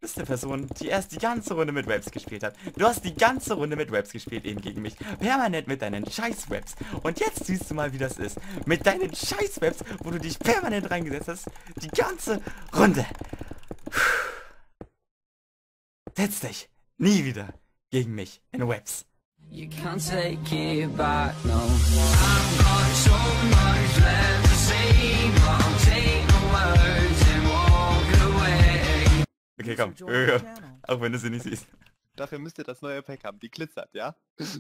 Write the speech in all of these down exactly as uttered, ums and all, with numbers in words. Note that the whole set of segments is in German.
bist eine Person, die erst die ganze Runde mit Webs gespielt hat. Du hast die ganze Runde mit Webs gespielt, eben gegen mich. Permanent mit deinen scheiß Webs. Und jetzt siehst du mal, wie das ist. Mit deinen scheiß Webs, wo du dich permanent reingesetzt hast. Die ganze Runde. Setz dich nie wieder gegen mich in Webs. You can't take it back, no. I've got so much left to say, but I'll take the words and walk away. Okay, komm. Ja. Auch wenn du sie nicht siehst. Dafür müsst ihr das neue Pack haben, die glitzert, ja?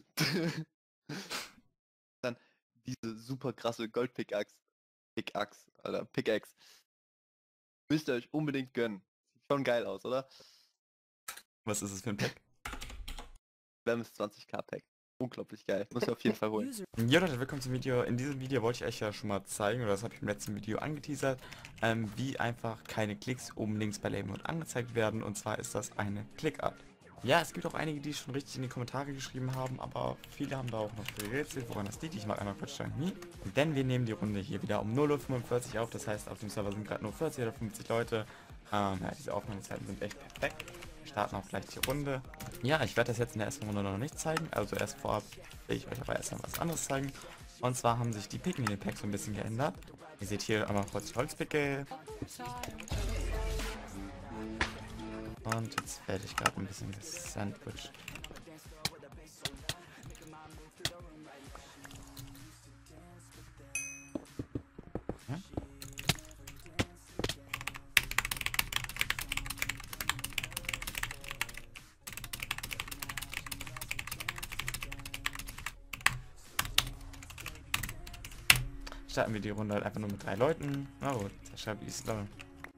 Dann diese super krasse Gold-Pickaxe. Pickaxe, Alter, Pickaxe. Müsst ihr euch unbedingt gönnen. Sieht schon geil aus, oder? Was ist es für ein Pack? Wärmes zwanzig K Pack. Unglaublich geil. Muss ich auf jeden Fall holen. Ja Leute, willkommen zum Video. In diesem Video wollte ich euch ja schon mal zeigen, oder das habe ich im letzten Video angeteasert, ähm, wie einfach keine Klicks oben links bei Label Mode angezeigt werden. Und zwar ist das eine Clickart. Ja, es gibt auch einige, die schon richtig in die Kommentare geschrieben haben, aber viele haben da auch noch gerätselt, woran das liegt. Ich mag einmal kurz stellen. Denn wir nehmen die Runde hier wieder um null Uhr fünfundvierzig auf. Das heißt, auf dem Server sind gerade nur vierzig oder fünfzig Leute. Ähm, ja, diese Aufnahmezeiten sind echt perfekt. Wir starten auch gleich die Runde. Ja, ich werde das jetzt in der ersten Runde noch nicht zeigen. Also erst vorab will ich euch aber erst mal was anderes zeigen. Und zwar haben sich die Picken in den Packs so ein bisschen geändert. Ihr seht hier einmal kurz die Holzpicke. Und jetzt werde ich gerade ein bisschen gesandwiched. Ja? Starten wir die Runde halt einfach nur mit drei Leuten. Oh, der schreibt Islam.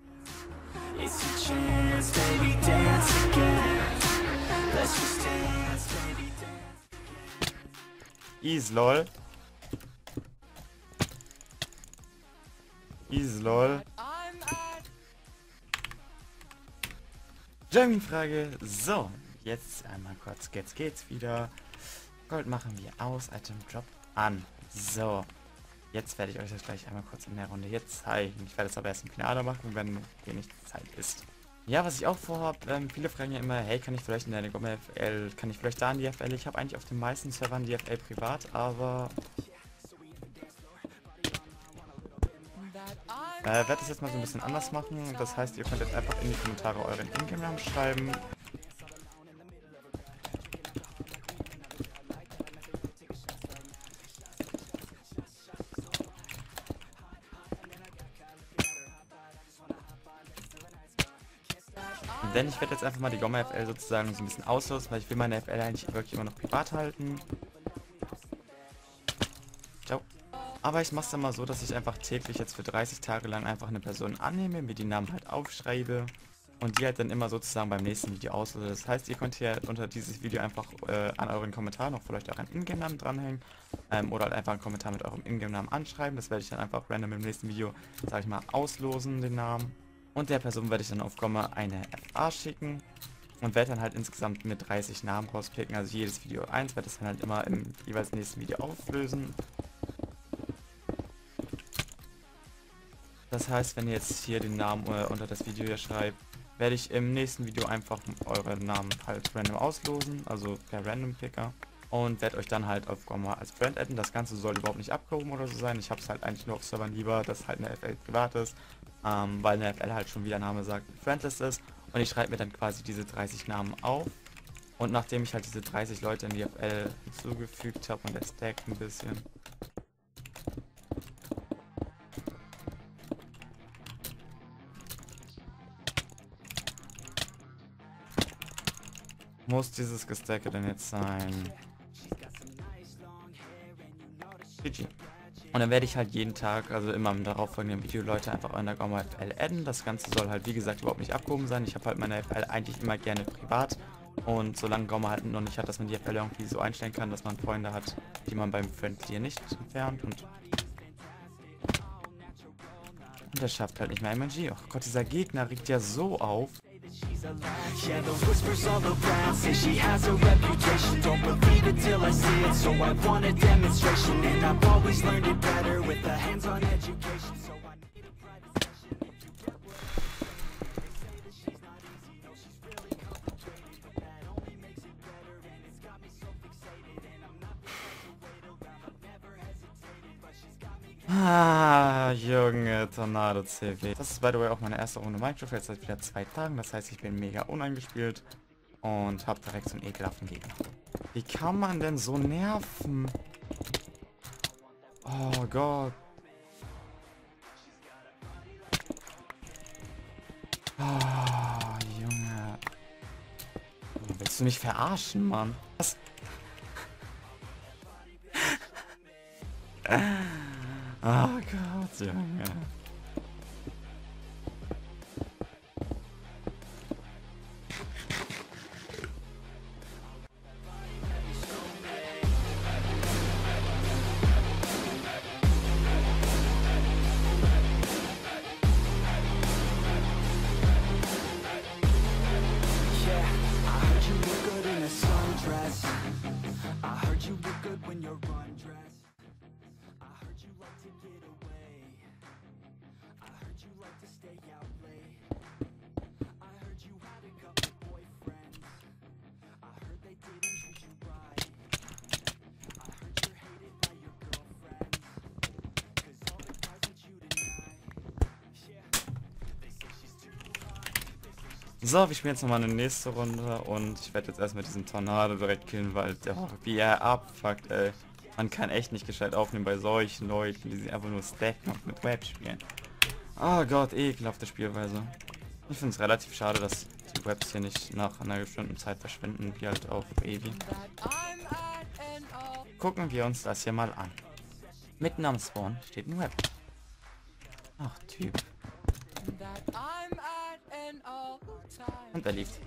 Islol. Islol. German-Frage. So, jetzt einmal kurz. Jetzt geht's wieder. Gold machen wir aus. Item Drop an. So. Jetzt werde ich euch das gleich einmal kurz in der Runde jetzt zeigen. Ich werde es aber erst im Finale machen, wenn wenig Zeit ist. Ja, was ich auch vorhabe, ähm, viele fragen ja immer, hey, kann ich vielleicht in deine Gomme F L, kann ich vielleicht da in die F L? Ich habe eigentlich auf den meisten Servern die F L privat, aber äh, werde das jetzt mal so ein bisschen anders machen. Das heißt, ihr könnt jetzt einfach in die Kommentare euren Ingame-Namen schreiben. Denn ich werde jetzt einfach mal die Gomme F L sozusagen so ein bisschen auslösen, weil ich will meine F L eigentlich wirklich immer noch privat halten. Ciao. Aber ich mache es dann mal so, dass ich einfach täglich jetzt für dreißig Tage lang einfach eine Person annehme, mir die Namen halt aufschreibe und die halt dann immer sozusagen beim nächsten Video auslöse. Das heißt, ihr könnt hier unter dieses Video einfach äh, an euren Kommentaren noch vielleicht auch einen Ingame-Namen dranhängen ähm, oder halt einfach einen Kommentar mit eurem Ingame-Namen anschreiben. Das werde ich dann einfach random im nächsten Video, sage ich mal, auslosen, den Namen. Und der Person werde ich dann auf Gomme eine F A schicken und werde dann halt insgesamt mit dreißig Namen rauspicken. Also jedes Video eins, werde das dann halt immer im jeweils nächsten Video auflösen. Das heißt, wenn ihr jetzt hier den Namen äh, unter das Video hier schreibt, werde ich im nächsten Video einfach eure Namen halt random auslosen, also per Random Picker. Und werde euch dann halt auf Gomme als Friend adden. Das Ganze soll überhaupt nicht abgehoben oder so sein. Ich habe es halt eigentlich nur auf Servern lieber, dass halt eine F L privat ist. Ähm, weil eine F L halt schon wie der Name sagt, friendless ist. Und ich schreibe mir dann quasi diese dreißig Namen auf. Und nachdem ich halt diese dreißig Leute in die F L hinzugefügt habe und der stackt ein bisschen. Muss dieses Gestacke denn jetzt sein? G G. Und dann werde ich halt jeden Tag, also immer im darauffolgenden Video, Leute einfach in der Gomme F L adden. Das Ganze soll halt, wie gesagt, überhaupt nicht abgehoben sein. Ich habe halt meine F L eigentlich immer gerne privat. Und solange Gomme halt noch nicht hat, dass man die F L irgendwie so einstellen kann, dass man Freunde hat, die man beim Friendly nicht entfernt. Und, und das schafft halt nicht mehr M N G. Oh Gott, dieser Gegner regt ja so auf. Yeah, the whispers all around say she has a reputation. Don't believe it till I see it, so I want a demonstration. And I've always learned it better with a hands-on education. So I need a private session. If you get what they say that she's not easy, no, she's Ah, Junge, Tornado C W. Das ist by the way auch meine erste Runde Minecraft jetzt seit wieder zwei Tagen. Das heißt, ich bin mega uneingespielt und habe direkt so einen ekelhaften Gegner. Wie kann man denn so nerven? Oh Gott. Oh, Junge. Willst du mich verarschen, Mann? Was? Oh Gott, Junge. So, wir spielen jetzt nochmal eine nächste Runde und ich werde jetzt erst mit diesem Tornado direkt killen, weil der, wie er abfuckt, ey. Man kann echt nicht gescheit aufnehmen bei solchen Leuten, die sich einfach nur stacken und mit Web spielen. Oh Gott, ekelhafte Spielweise. Ich finde es relativ schade, dass die Webs hier nicht nach einer bestimmten Zeit verschwinden, wie halt auf Eevee. Gucken wir uns das hier mal an. Mitten am Spawn steht ein Web. Ach, Typ. Und er lief.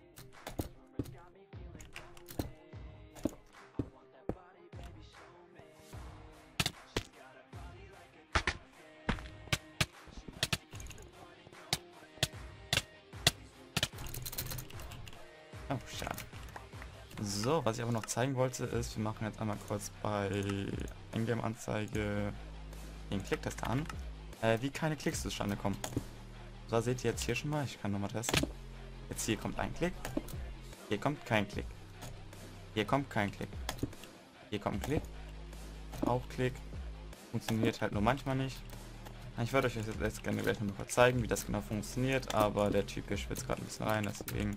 Oh, schade. So, was ich aber noch zeigen wollte, ist, wir machen jetzt einmal kurz bei Ingame-Anzeige den Klicktest an, äh, wie keine Klicks zustande kommen. So, seht ihr jetzt hier schon mal, ich kann nochmal testen. Jetzt hier kommt ein Klick, hier kommt kein Klick, hier kommt kein Klick, hier kommt ein Klick, auch Klick, funktioniert halt nur manchmal nicht. Ich würde euch jetzt, jetzt gerne gleich nochmal zeigen, wie das genau funktioniert, aber der Typ hier schwitzt gerade ein bisschen rein, deswegen...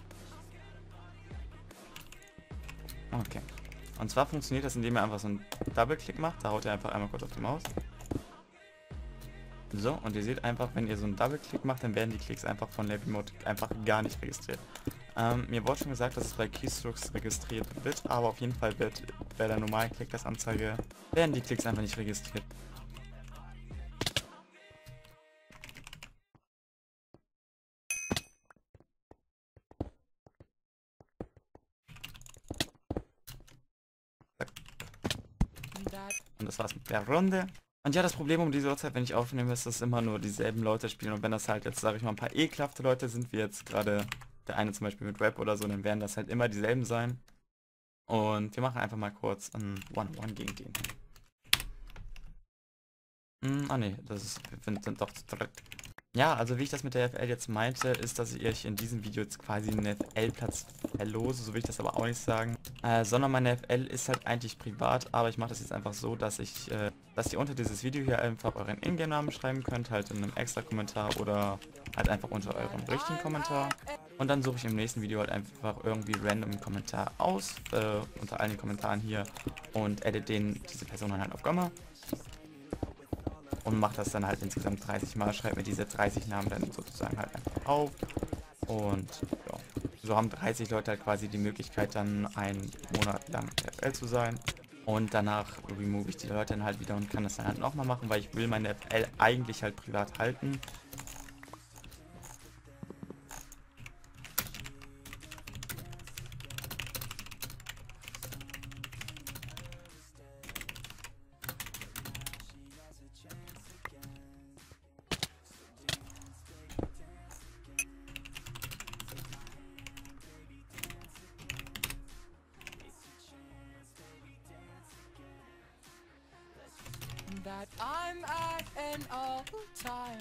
Okay. Und zwar funktioniert das, indem er einfach so einen Double-Click macht, da haut er einfach einmal kurz auf die Maus. So, und ihr seht einfach, wenn ihr so einen Double-Click macht, dann werden die Klicks einfach von Levy Mode einfach gar nicht registriert. Ähm, mir wurde schon gesagt, dass es bei Keystrokes registriert wird, aber auf jeden Fall wird bei der normalen Klick-Test-Anzeige werden die Klicks einfach nicht registriert. Und das war's mit der Runde. Und ja, das Problem um diese Uhrzeit, wenn ich aufnehme, ist, dass immer nur dieselben Leute spielen. Und wenn das halt jetzt, sage ich mal, ein paar ekelhafte Leute sind, wie jetzt gerade der eine zum Beispiel mit Rap oder so, dann werden das halt immer dieselben sein. Und wir machen einfach mal kurz ein One-One gegen den. Hm, ah ne, das ist, wir sind doch zu dritt. Ja, also wie ich das mit der F L jetzt meinte, ist, dass ich in diesem Video jetzt quasi einen F L-Platz verlose, so will ich das aber auch nicht sagen. Äh, sondern meine F L ist halt eigentlich privat, aber ich mache das jetzt einfach so, dass ich, äh, dass ihr unter dieses Video hier einfach euren Ingame-Namen schreiben könnt, halt in einem extra Kommentar oder halt einfach unter eurem richtigen Kommentar. Und dann suche ich im nächsten Video halt einfach irgendwie random einen Kommentar aus, äh, unter allen Kommentaren hier und edit den, diese Person dann halt auf Gomma. Und macht das dann halt insgesamt dreißig Mal, schreibt mir diese dreißig Namen dann sozusagen halt einfach auf. Und ja, so haben dreißig Leute halt quasi die Möglichkeit dann einen Monat lang F L zu sein. Und danach remove ich die Leute dann halt wieder und kann das dann halt nochmal machen, weil ich will meine F L eigentlich halt privat halten. That I'm at an all time.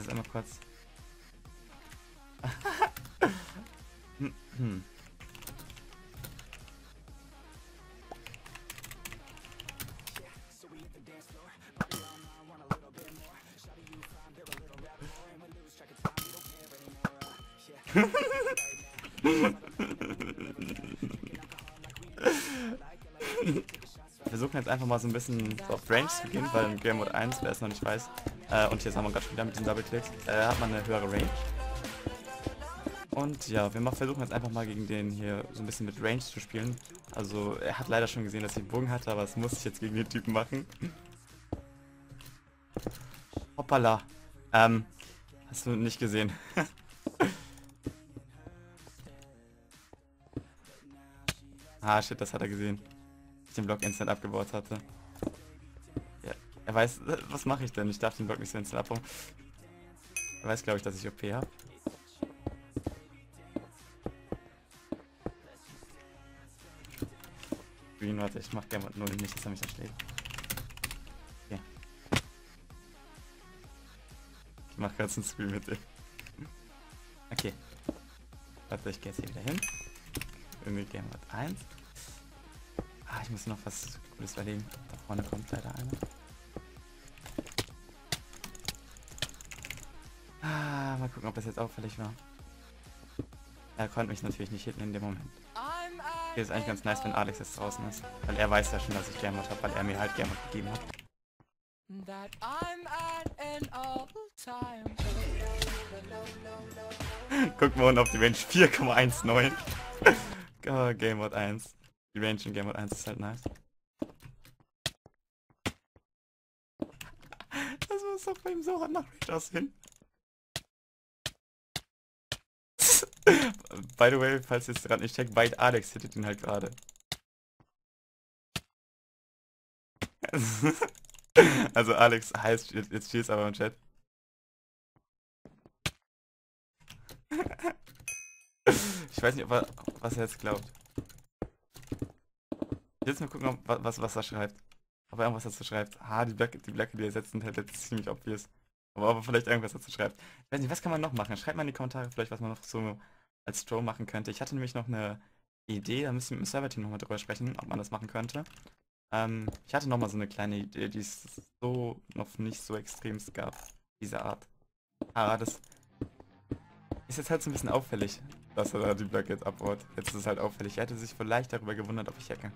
jetzt einmal kurz. hm, hm. Wir versuchen jetzt einfach mal so ein bisschen so auf Range zu gehen, weil in Game Mode eins, wer es noch nicht weiß, äh, und jetzt haben wir gerade schon wieder mit diesen Double-Clicks, äh, hat man eine höhere Range. Und ja, wir mal versuchen jetzt einfach mal gegen den hier so ein bisschen mit Range zu spielen. Also er hat leider schon gesehen, dass ich einen Bogen hatte, aber das muss ich jetzt gegen den Typen machen. Hoppala. Ähm, hast du nicht gesehen. Ah, shit, das hat er gesehen. Ich den Block instant abgebaut hatte. Ja, er weiß, was mache ich denn? Ich darf den Block nicht so instant abbauen. Er weiß, glaube ich, dass ich O P habe. Green, warte, ich mach gerne nur nicht, dass er mich erschlägt. Okay. Ich mach gerade ein Spiel mit dem. Okay. Warte, ich gehe jetzt hier wieder hin. Irgendwie Game Mode eins. Ah, ich muss noch was Cooles überlegen. Da vorne kommt leider einer. Ah, mal gucken, ob das jetzt auffällig war. Er konnte mich natürlich nicht hitten in dem Moment. Hier ist eigentlich ganz nice, wenn Alex jetzt draußen ist. Weil er weiß ja schon, dass ich Game Mode habe, weil er mir halt Game Mode gegeben hat. Guck mal unten auf die Range vier Komma neunzehn. Oh, Game Mode eins. Die Range in Game Mode eins ist halt nice. Das muss doch bei ihm so hart nach Range aussehen. By the way, falls ihr es gerade nicht checkt, Byte Alex hittet ihn halt gerade. Also Alex heißt, jetzt steht es aber im Chat. Ich weiß nicht, ob er, was er jetzt glaubt. Jetzt mal gucken, ob, was, was er schreibt. Ob er irgendwas dazu schreibt. Ah, die Blöcke, die Blöcke, die er setzt, sind halt jetzt ziemlich obvious. Aber ob er vielleicht irgendwas dazu schreibt. Ich weiß nicht, was kann man noch machen? Schreibt mal in die Kommentare vielleicht, was man noch so als Stroh machen könnte. Ich hatte nämlich noch eine Idee, da müssen wir mit dem Server-Team nochmal drüber sprechen, ob man das machen könnte. Ähm, ich hatte nochmal so eine kleine Idee, die es so noch nicht so extremst gab. Diese Art. Ah, das ist jetzt halt so ein bisschen auffällig, dass er da die Blöcke jetzt abbaut. Jetzt ist es halt auffällig. Er hätte sich vielleicht darüber gewundert, ob ich hacke.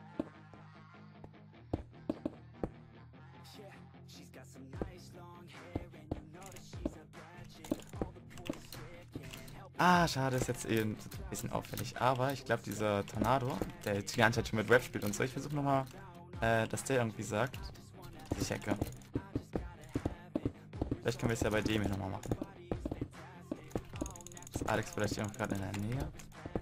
Ah, schade, ist jetzt eh ein bisschen auffällig. Aber ich glaube, dieser Tornado, der jetzt die ganze Zeit schon mit Rap spielt und so, ich versuche nochmal, äh, dass der irgendwie sagt, dass ich hacke. Vielleicht können wir es ja bei dem hier nochmal machen. Ist Alex vielleicht hier gerade in der Nähe?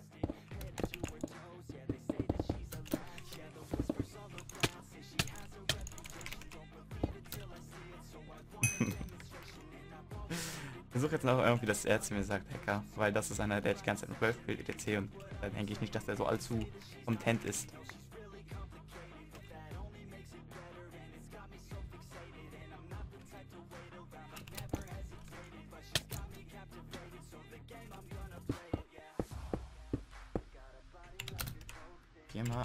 Ich versuche jetzt noch irgendwie, dass er zu mir sagt, Hacker, weil das ist einer, der die ganze Zeit mit Wolf spielt, et cetera. Und da denke ich nicht, dass der so allzu content ist. Geh mal.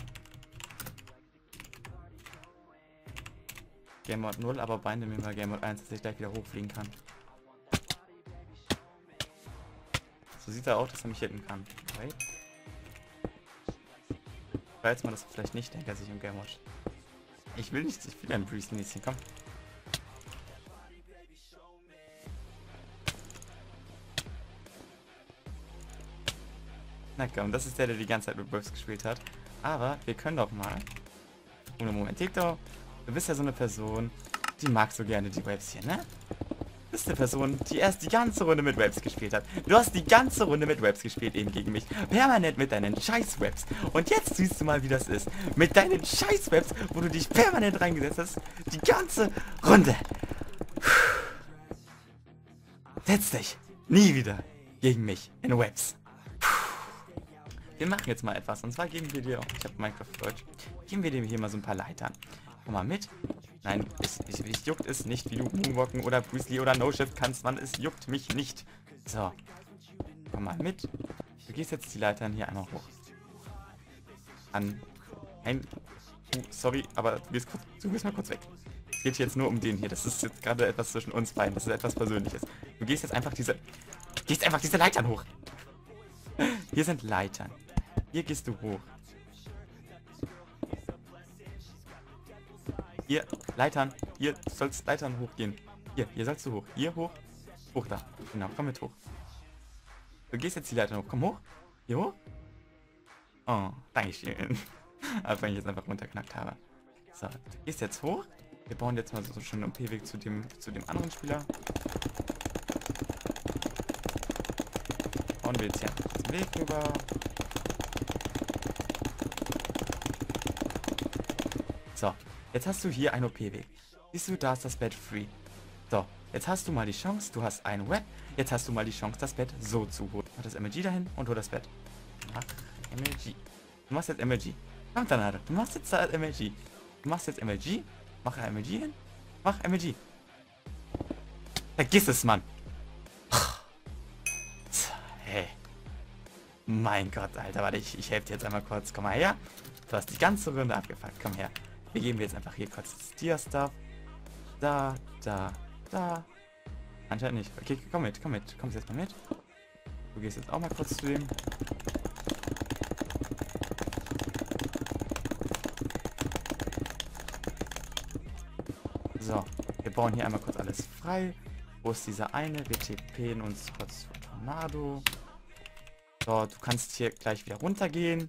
Game Mode null, aber binde mir mal Game Mode eins, dass ich gleich wieder hochfliegen kann. So sieht er auch, dass er mich hitten kann. Wait. Ich weiß mal, dass er vielleicht nicht denkt, dass ich im Game Mode. Ich will nicht, ich will ein Breeze nicht komm. Na komm, das ist der, der die ganze Zeit mit Wolves gespielt hat. Aber wir können doch mal. Ohne Moment, TikTok. Du bist ja so eine Person, die mag so gerne die Waves hier, ne? Du bist eine Person, die erst die ganze Runde mit Waves gespielt hat. Du hast die ganze Runde mit Waves gespielt, eben gegen mich. Permanent mit deinen scheiß Waves. Und jetzt siehst du mal, wie das ist. Mit deinen scheiß Waves, wo du dich permanent reingesetzt hast. Die ganze Runde. Setz dich nie wieder gegen mich in Waves. Wir machen jetzt mal etwas. Und zwar geben wir dir, ich habe Minecraft Deutsch, geben wir dir hier mal so ein paar Leitern. Komm mal mit. Nein, es, es, es juckt es nicht, wie du Moonwalken oder Bruce Lee oder No Shift kannst, Mann. Es juckt mich nicht. So. Komm mal mit. Du gehst jetzt die Leitern hier einmal hoch. An. Ein. Uh, sorry, aber du gehst, kurz, du gehst mal kurz weg. Es geht jetzt nur um den hier. Das ist jetzt gerade etwas zwischen uns beiden. Das ist etwas Persönliches. Du gehst jetzt einfach diese... Du gehst einfach diese Leitern hoch. Hier sind Leitern. Hier gehst du hoch. Hier, Leitern. Hier, du sollst Leitern hochgehen. Hier, hier sollst du hoch. Hier hoch. Hoch da. Genau, komm mit hoch. Du gehst jetzt die Leitern hoch. Komm hoch. Hier hoch. Oh, dankeschön. Als wenn ich jetzt einfach runterknackt habe. So, du gehst jetzt hoch. Wir bauen jetzt mal so schon einen P-Weg zu dem, zu dem anderen Spieler. Bauen wir jetzt hier den Weg rüber. So, jetzt hast du hier einen O P-Weg. Siehst du, da ist das Bett free. So, jetzt hast du mal die Chance, du hast ein Web. Jetzt hast du mal die Chance, das Bett so zu holen. Mach das M L G dahin und hol das Bett. Mach M L G. Du machst jetzt M L G. Komm, Tanade. Du machst jetzt da M L G. Du machst jetzt M L G. Mach M L G hin. Mach M L G. Vergiss es, Mann. Hey. Mein Gott, Alter. Warte, ich, ich helfe dir jetzt einmal kurz. Komm mal her. Du hast die ganze Runde abgefuckt. Komm her. Wir geben jetzt einfach hier kurz das Tier-Stuff. Da, da, da. Anscheinend nicht. Okay, komm mit, komm mit. Kommst jetzt mal mit. Du gehst jetzt auch mal kurz zu dem. So, wir bauen hier einmal kurz alles frei. Wo ist dieser eine? Wir TPen uns kurz zu Tornado. So, du kannst hier gleich wieder runtergehen.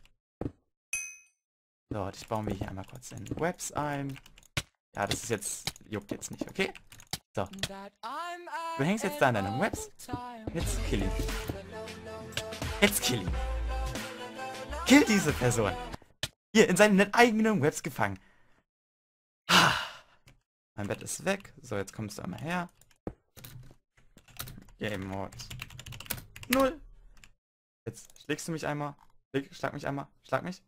So, dich bauen wir hier einmal kurz in Webs ein. Ja, das ist jetzt... juckt jetzt nicht, okay? So. Du hängst jetzt da in deinem Webs. Jetzt kill ihn. Jetzt kill ihn. Kill diese Person. Hier, in seinen eigenen Webs gefangen. Mein Bett ist weg. So, jetzt kommst du einmal her. Game Mode. Null. Jetzt schlägst du mich einmal. Schlag, schlag mich einmal. Schlag mich.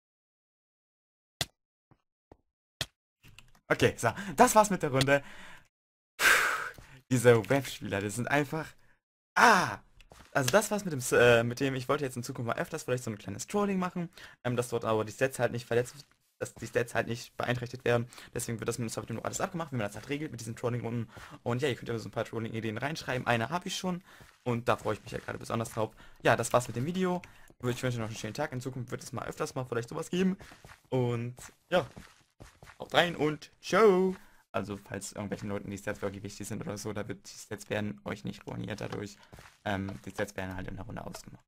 Okay, so. Das war's mit der Runde. Puh, diese Webspieler, das sind einfach... Ah! Also das war's mit dem, äh, mit dem, ich wollte jetzt in Zukunft mal öfters vielleicht so ein kleines Trolling machen, ähm, dass dort aber die Stats halt nicht verletzt, dass die Stats halt nicht beeinträchtigt werden. Deswegen wird das mit dem Software nur alles abgemacht, wie man das halt regelt mit diesen Trolling-Runden. Und ja, ihr könnt ja so ein paar Trolling-Ideen reinschreiben. Eine habe ich schon und da freue ich mich ja gerade besonders drauf. Ja, das war's mit dem Video. Ich wünsche euch noch einen schönen Tag. In Zukunft wird es mal öfters mal vielleicht sowas geben. Und ja, haut rein und ciao! Also falls irgendwelchen Leuten die Stats wirklich wichtig sind oder so, da wird die Stats werden euch nicht ruiniert dadurch. Ähm, die Stats werden halt in der Runde ausgemacht.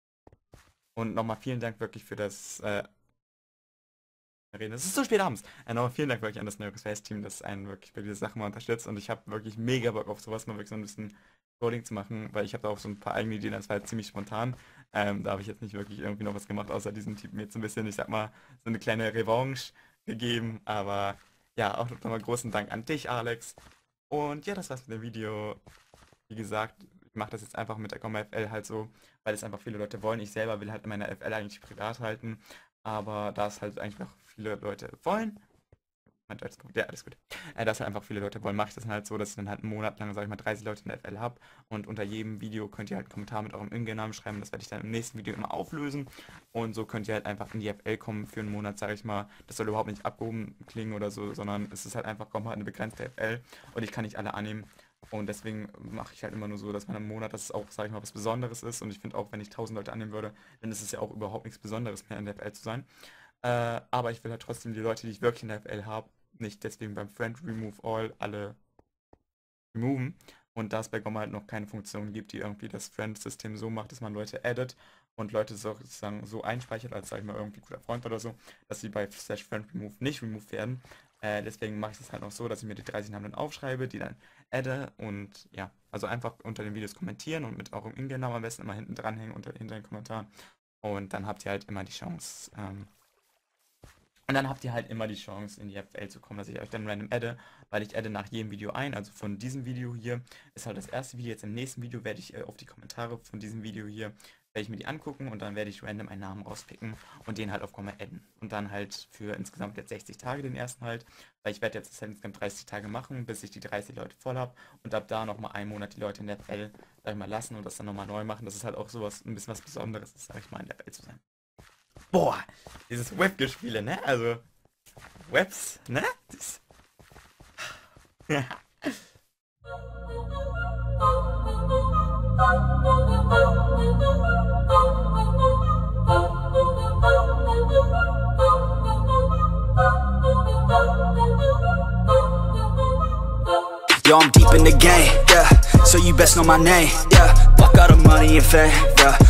Und nochmal vielen Dank wirklich für das äh, reden. Es ist so spät abends. Äh, nochmal vielen Dank wirklich an das Neues Face-Team, das einen wirklich bei dieser Sache mal unterstützt. Und ich habe wirklich mega Bock auf sowas, mal wirklich so ein bisschen Trolling zu machen, weil ich habe da auch so ein paar eigene Ideen, das war halt ziemlich spontan. Ähm, da habe ich jetzt nicht wirklich irgendwie noch was gemacht, außer diesem Typen jetzt so ein bisschen, ich sag mal, so eine kleine Revanche gegeben. Aber ja, auch nochmal großen Dank an dich, Alex. Und ja, das war's mit dem Video. Wie gesagt, ich mache das jetzt einfach mit der Komma F L halt so, weil es einfach viele Leute wollen. Ich selber will halt meine F L eigentlich privat halten, aber da es halt eigentlich noch viele Leute wollen, mein Deutsch ist gut, ja, alles gut, äh, dass halt einfach viele Leute wollen, mache ich das dann halt so, dass ich dann halt einen Monat lang, sag ich mal, dreißig Leute in der F L habe und unter jedem Video könnt ihr halt einen Kommentar mit eurem Ingame-Namen schreiben, das werde ich dann im nächsten Video immer auflösen und so könnt ihr halt einfach in die F L kommen für einen Monat, sage ich mal. Das soll überhaupt nicht abgehoben klingen oder so, sondern es ist halt einfach, kommt halt eine begrenzte F L und ich kann nicht alle annehmen. Und deswegen mache ich halt immer nur so, dass man im Monat, dass es auch, sage ich mal, was Besonderes ist. Und ich finde auch, wenn ich tausend Leute annehmen würde, dann ist es ja auch überhaupt nichts Besonderes mehr in der F L zu sein. Äh, aber ich will halt trotzdem die Leute, die ich wirklich in der F L habe, nicht deswegen beim Friend Remove All alle removen. Und da es bei Gomma halt noch keine Funktion gibt, die irgendwie das Friend-System so macht, dass man Leute addet und Leute sozusagen so einspeichert, als, sag ich mal, irgendwie guter Freund oder so, dass sie bei Slash Friend Remove nicht removed werden. Äh, deswegen mache ich das halt noch so, dass ich mir die dreißig Namen dann aufschreibe, die dann adde und ja, also einfach unter den Videos kommentieren und mit eurem Ingame-Namen am besten immer hinten dranhängen unter hinter den Kommentaren. Und dann habt ihr halt immer die Chance, ähm, und dann habt ihr halt immer die Chance, in die F L zu kommen, dass ich euch dann random adde, weil ich adde nach jedem Video ein, also von diesem Video hier ist halt das erste Video, jetzt im nächsten Video werde ich äh, auf die Kommentare von diesem Video hier, werde ich mir die angucken und dann werde ich random einen Namen rauspicken und den halt auf Komma adden. Und dann halt für insgesamt jetzt sechzig Tage den ersten halt, weil ich werde jetzt das halt insgesamt dreißig Tage machen, bis ich die dreißig Leute voll habe und ab da nochmal einen Monat die Leute in der Welt, sag ich mal, lassen und das dann nochmal neu machen. Das ist halt auch sowas, ein bisschen was Besonderes, ist, sag ich mal, in der Welt zu sein. Boah, dieses Webgespiele, ne? Also, Webs, ne? Das Yo, I'm deep in the game, yeah, so you best know my name, yeah. Fuck all the money and fame, yeah.